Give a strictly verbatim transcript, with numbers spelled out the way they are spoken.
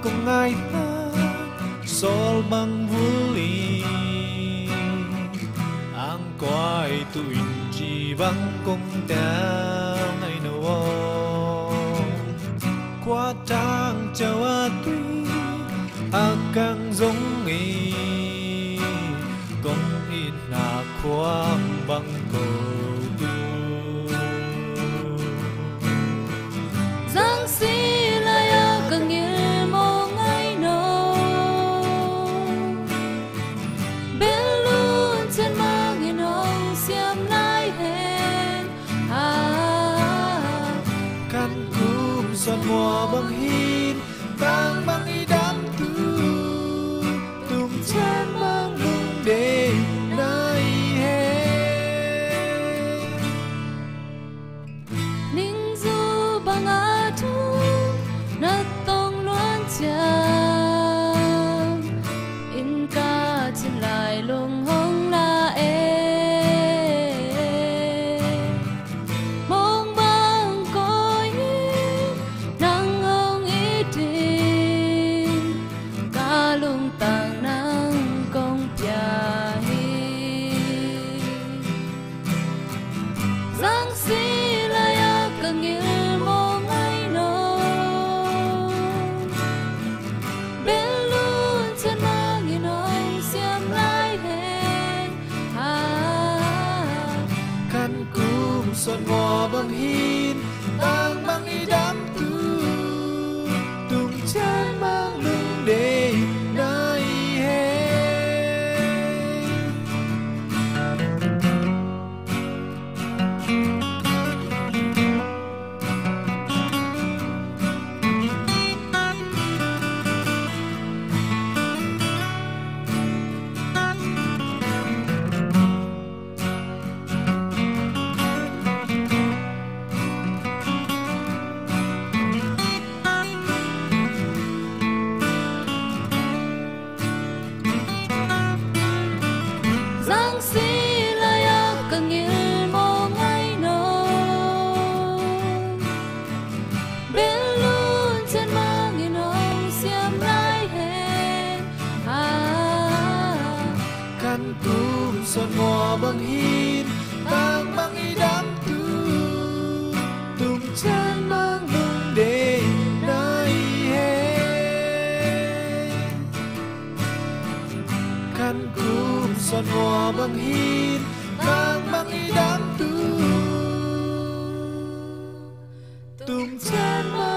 kung ai ta sol bang vuli ang quay tuin chỉ vắng kung ta ngày nào qua trang châu a tuy agang giống nghi kung in na khoang bang cầu Giang si lai a càng yêu mong ngày nào bên luôn trên mang yên ông xiêm lai hẹn à căn cúm son mùa băng hin vang băng y đám tu tung chân mang lung để nơi hè ninh du bằng a thu na tông loan chạm in ca trên lại lung hông la e mong bang coi nang hông ý tin ca lung tang nang công pia hi giang si lai a càng yêu mong ngày nào bên luôn trên mang yên ông xiêm lai hẹn à căn cúm son mùa băng hin vang băng y đám tu tung chân mang lung để nơi hè giang si lai a càng yêu mong ngày nào bên luôn trên mang yên ông xiêm lai hẹn à căn cúm son mùa băng hin vang băng y đám tu tung chân mang lung để nơi hè căn cúm son mùa băng hin vang băng y đám tu tung chân mang